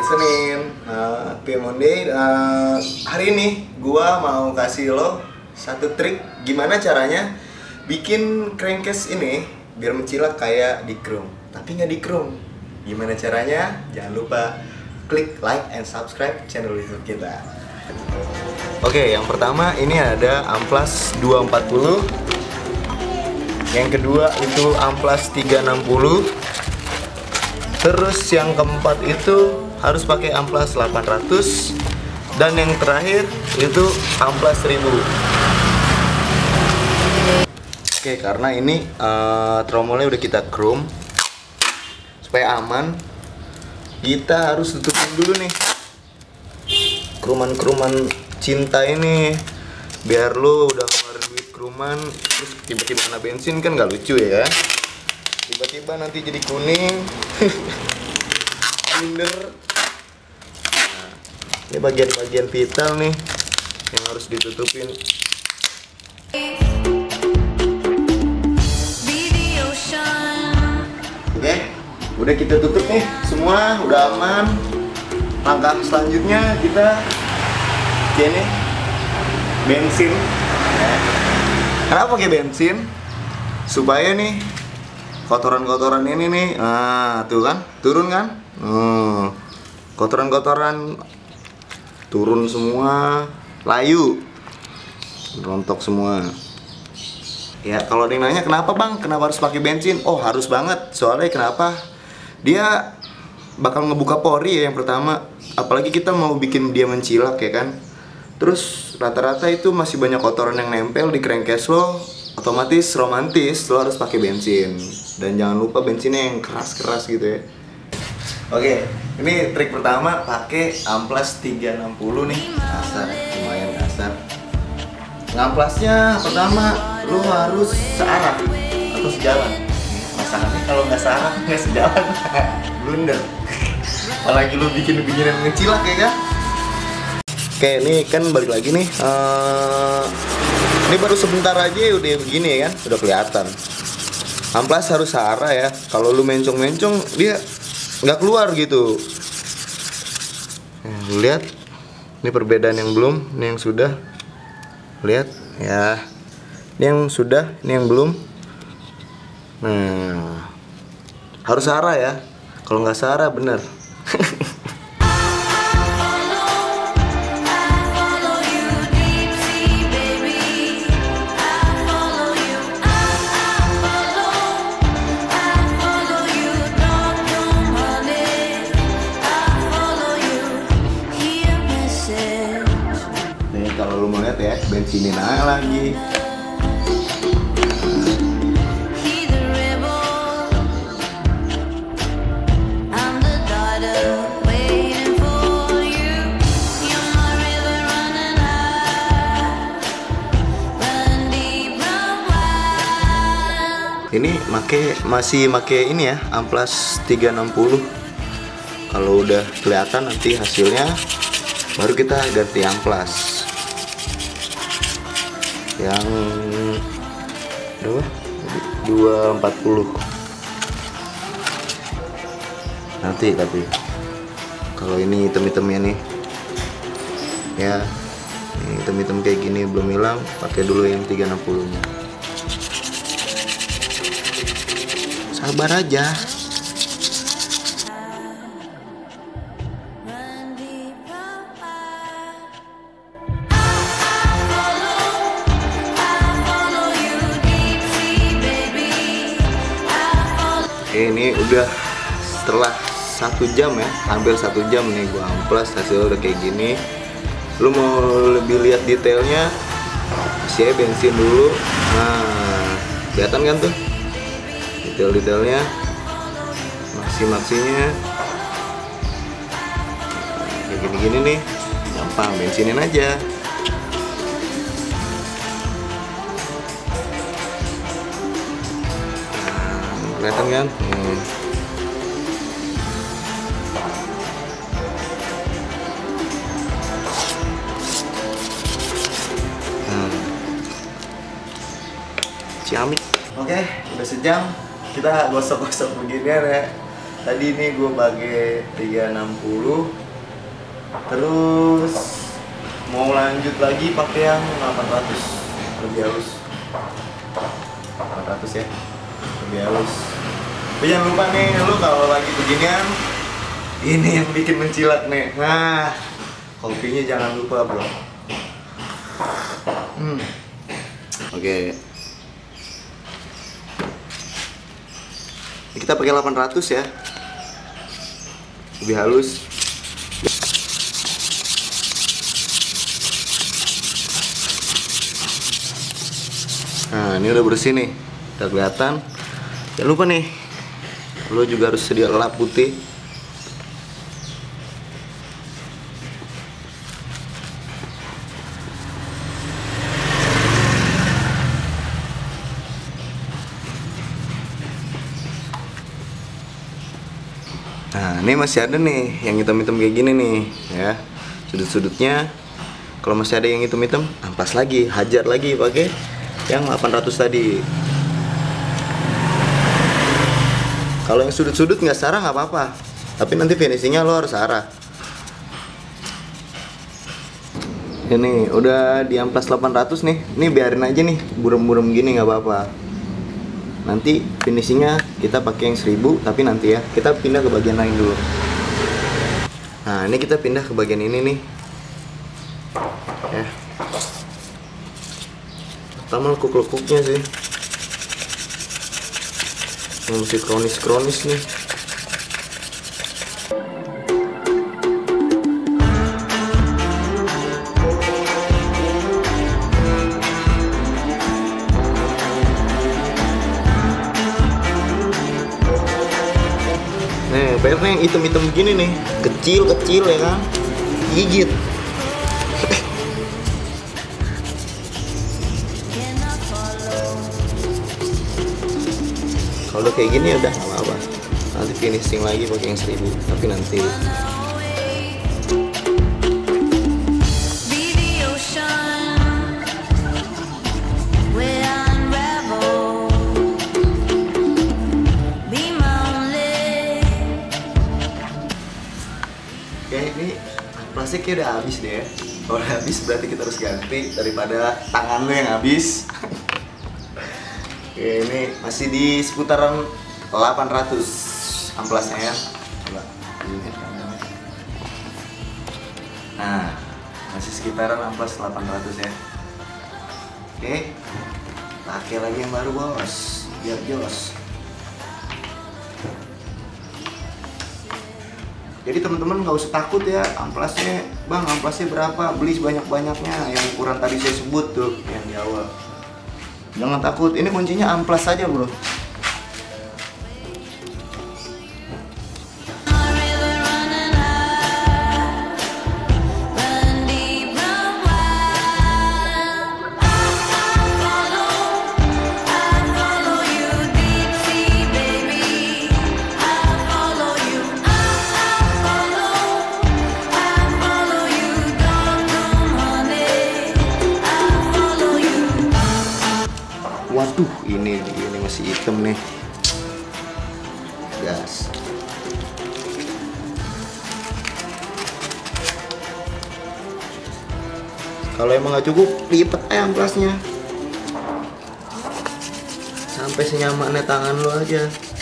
Senin, Monday. Hari ini gua mau kasih lo satu trik gimana caranya bikin crankcase ini biar mencilak kayak di chrome, tapi nggak di chrome. Gimana caranya? Jangan lupa klik like and subscribe channel YouTube kita. Oke, yang pertama ini ada amplas 240. Yang kedua itu amplas 360. Terus yang keempat itu harus pakai amplas 800. Dan yang terakhir itu amplas 1000. Oke, karena ini tromolnya udah kita chrome, supaya aman, kita harus tutupin dulu nih keruman-keruman cinta ini, biar lo udah ngeluarin duit keruman terus tiba-tiba kena bensin, kan nggak lucu ya. Tiba-tiba nanti jadi kuning. Minder. Nah, ini bagian-bagian vital nih yang harus ditutupin. Oke, udah kita tutup nih semua, udah aman. Langkah selanjutnya kita ini bensin. Kenapa pakai bensin? Supaya nih kotoran-kotoran ini nih, tuh kan, turun kan? Kotoran-kotoran turun semua, layu, rontok semua. Ya, kalau ada yang nanya kenapa bang, kenapa harus pakai bensin? Oh, harus banget. Soalnya kenapa? Dia bakal ngebuka pori ya yang pertama. Apalagi kita mau bikin dia mencilak ya kan. Terus rata-rata itu masih banyak kotoran yang nempel di crankcase lo. Otomatis romantis lo harus pakai bensin. Dan jangan lupa bensinnya yang keras-keras gitu ya. Oke, ini trik pertama, pakai amplas 360 nih. Kasar, lumayan kasar. Ngamplasnya pertama lo harus searah atau sejalan. Masalahnya kalau nggak searah nggak sejalan, blunder. Apalagi lo bikin-bikinan ngecilak ya kan. Oke, ini kan balik lagi nih. Ini baru sebentar aja udah begini ya kan, udah kelihatan. Amplas harus searah ya. Kalau lu mencong-mencong dia nggak keluar gitu. Lu lihat, ini perbedaan yang belum, ini yang sudah. Lihat ya, ini yang sudah, ini yang belum. Nah, harus searah ya. Kalau nggak searah bener. Kalau lu mau lihat ya, bensinin aja lagi. Ini masih make ini ya, amplas 360. Kalau udah kelihatan nanti hasilnya, baru kita ganti amplas yang berapa? 240 nanti. Tapi kalau ini hitam-hitamnya nih ya, ini hitam-hitam kayak gini belum hilang, pakai dulu yang 360 nya. Sabar aja. Ini udah setelah 1 jam ya, hampir 1 jam nih gua amplas, hasil udah kayak gini. Lu mau lebih lihat detailnya, kasih bensin dulu. Nah, kelihatan kan tuh detail-detailnya, maksinya kayak gini-gini nih, gampang, bensinin aja. Kelihatan kan? Ciamik. Oke, udah sejam kita gosok-gosok beginian ya. Tadi ini gue pakai 360. Terus mau lanjut lagi pakai yang 800 lebih halus. 800 ya, lebih halus. Tapi jangan lupa nih, lu kalau lagi beginian, ini yang bikin mencilat nih. Nah, kopinya jangan lupa bro. Oke. Ini kita pakai 800 ya, lebih halus. Nah, ini udah bersih nih, udah kelihatan. Jangan lupa nih, lo juga harus sedia lap putih. Nah, ini masih ada nih yang hitam-hitam kayak gini nih, ya. Sudut-sudutnya, kalau masih ada yang hitam-hitam, ampas lagi, hajar lagi pakai yang 800 tadi. Kalau yang sudut-sudut nggak sarah nggak apa-apa, tapi nanti finishingnya lo harus arah. Ini udah di amplas 800 nih, ini biarin aja nih buram-buram gini nggak apa-apa. Nanti finishingnya kita pakai yang 1000, tapi nanti ya kita pindah ke bagian lain dulu. Nah, ini kita pindah ke bagian ini nih, ya. Pertama lekuk-lekuknya sih, masih kronis-kronis nih. Nih, PR-nya yang hitam-hitam begini nih, kecil-kecil ya kan, gigit. Kalau kayak gini udah nggak apa-apa, nanti finishing lagi pakai yang 1000, tapi nanti. Oke, ini plastiknya udah habis deh ya. Kalau udah habis berarti kita harus ganti daripada tangan lo yang habis. Oke, ini masih di seputaran 800 amplasnya ya. Coba lihat kameranya. Nah, masih sekitaran amplas 800 ya. Oke, pakai lagi yang baru bos, biar jos. Jadi teman-teman nggak usah takut ya, amplasnya, bang amplasnya berapa? Beli sebanyak-banyaknya yang ukuran tadi saya sebut tuh yang di awal. Jangan takut, ini kuncinya amplas saja bro. Waduh, ini masih hitam nih, gas. Kalau emang nggak cukup, lipat aja amplasnya sampai senyamannya tangan lo aja.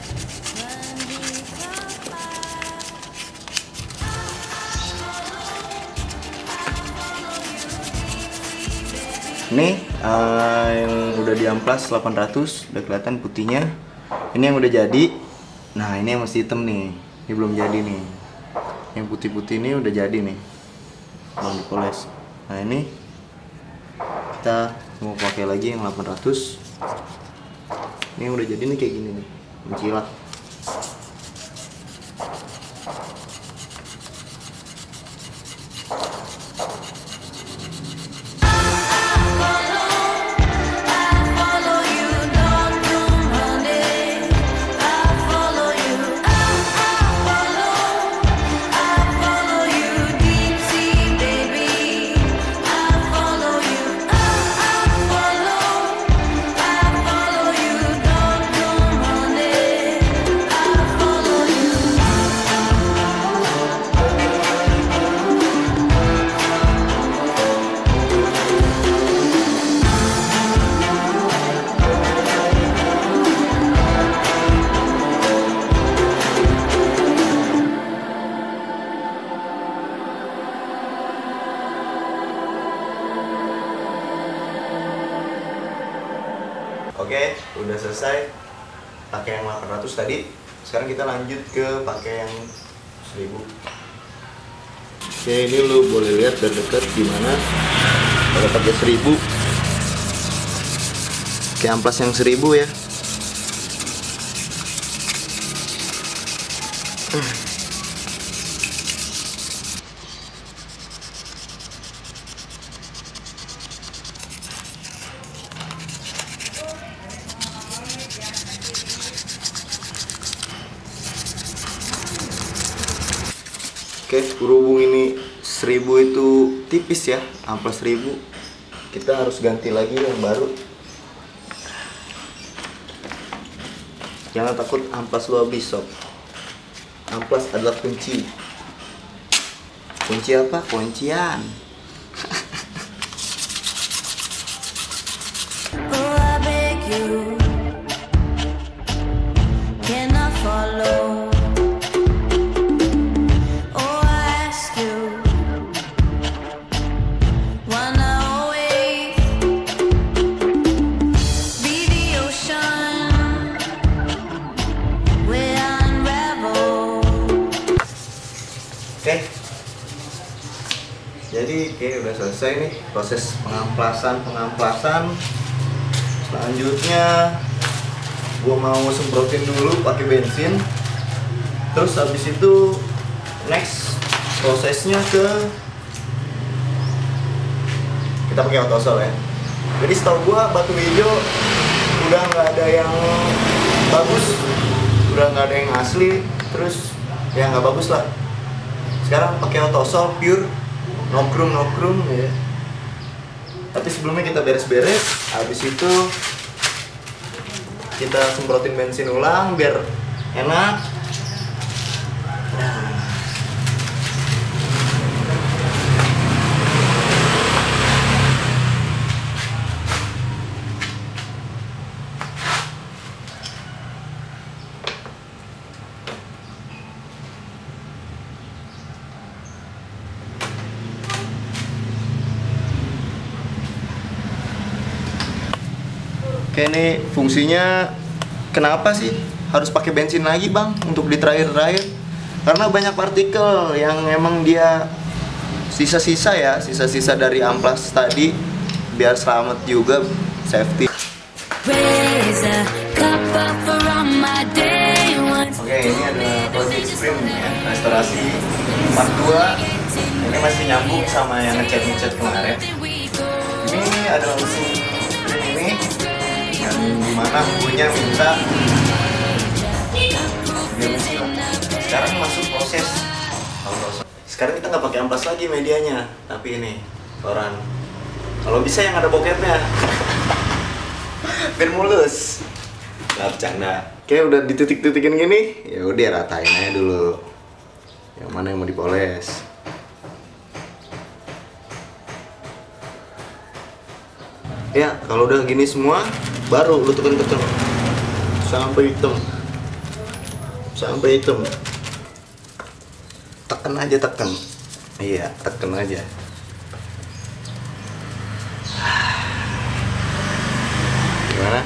Nih yang udah di amplas 800, udah kelihatan putihnya. Ini yang udah jadi. Nah, ini yang masih hitam nih, ini belum jadi nih. Yang putih-putih ini udah jadi nih, belum dipoles. Nah, ini kita mau pakai lagi yang 800. Ini yang udah jadi nih kayak gini nih, mencilat. selesai pakai yang 800 tadi. Sekarang kita lanjut ke pakai yang 1000. Oke, ini lu boleh lihat dari dekat gimana kalau pakai 1000. Oke, amplas yang 1000 ya. Oke, berhubung ini 1000 itu tipis ya, amplas 1000, kita harus ganti lagi yang baru. Jangan takut amplas lu habis sob. Amplas adalah kunci. Kunci apa? Kuncian. Oke, jadi udah selesai nih proses pengamplasan. Selanjutnya gua mau semprotin dulu pakai bensin. Terus habis itu next prosesnya kita pakai autosol ya. Jadi setahu gua batu hijau udah nggak ada yang bagus, udah nggak ada yang asli, terus ya nggak bagus lah. Sekarang pakai autosol pure, no chrome ya. Tapi sebelumnya kita beres-beres, habis itu kita semprotin bensin ulang biar enak. Oke, ini fungsinya kenapa sih harus pakai bensin lagi bang untuk di terakhir-terakhir? Karena banyak partikel yang emang dia sisa-sisa dari amplas tadi, biar selamat juga, safety. Oke, ini adalah project sprint ya, restorasi part 2. Ini masih nyambung sama yang ngecat kemarin. Ini adalah mesin sprint ini yang dimana punya minta biar mesin. Sekarang masuk proses. Sekarang kita nggak pakai amplas lagi medianya, tapi ini koran. Kalau bisa yang ada boketnya, biar mulus. Nggak bercanda. Oke, udah dititik-titikin gini, ya udah ratain aja dulu. Yang mana yang mau dipoles? Ya, kalau udah gini semua, baru lu tekan-tekan sampai hitam. Tekan aja, tekan. Iya, tekan aja. Gimana?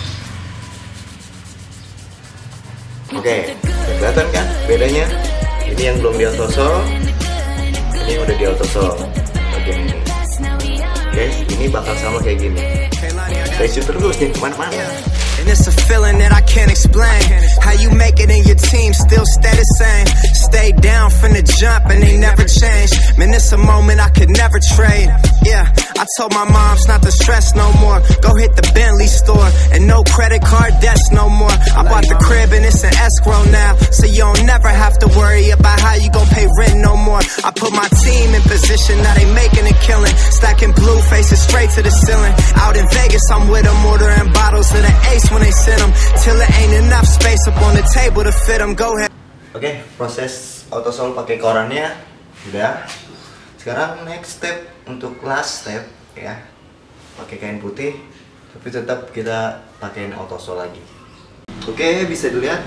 Oke, kelihatan kan bedanya? Ini yang belum di autosol, ini udah di autosol bagian ini. Oke, ini bakal sama kayak gini. Stay tune terus nih kemana-mana. And it's a feeling that I can't explain. How you make it in your team still stay the same. Stay down from the jump and they never change. Man, it's a moment I could never trade. Yeah, I told my moms not to stress no more. Go hit the Bentley store and no credit card debts no more. I bought the crib and it's an escrow now, so you don't never have to worry about how you gon' pay rent no more. I put my team in position, now they making a killing. Stacking blue faces straight to the ceiling. Out in Vegas, I'm with them, ordering bottles of the Ace when they send them. Till it ain't enough space up on the table to fit them. Go ahead. Oke, proses autosol pakai korannya udah. Sekarang next step, untuk last step ya, pakai kain putih, tapi tetap kita pakein autosol lagi. Oke, bisa dilihat.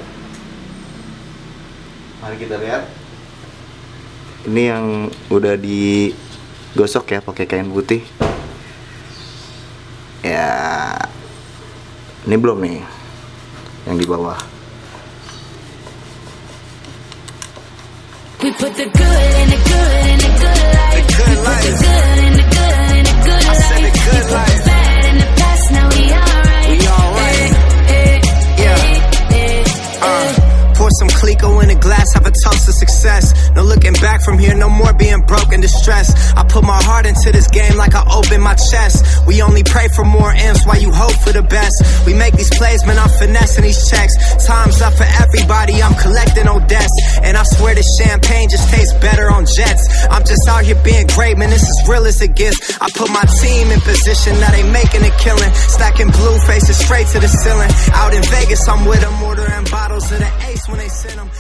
Mari kita lihat. Ini yang udah digosok ya pakai kain putih. Ya, ini belum nih. yang di bawah. We put the good in the good in the good life. The good We put the life. good in the good in the good I said the life. good We put life. the bad in the past, now we alright. We alright. Yeah. Yeah. Pour some Clico in a glass, have a toast to success. No looking back from here, no more being broke and distressed. I put my heart into this game like I open my chest. We only pray for more M's while you hope for the best. We make these plays, man, I'm finessing these checks. Time's up for everybody, I'm collecting Odets. And I swear this champagne just tastes better on jets. I'm just out here being great, man, this is real as it gets. I put my team in position, now they making a killing. Stacking blue faces straight to the ceiling. Out in Vegas, I'm with them, ordering bottles of the Ace when they send them.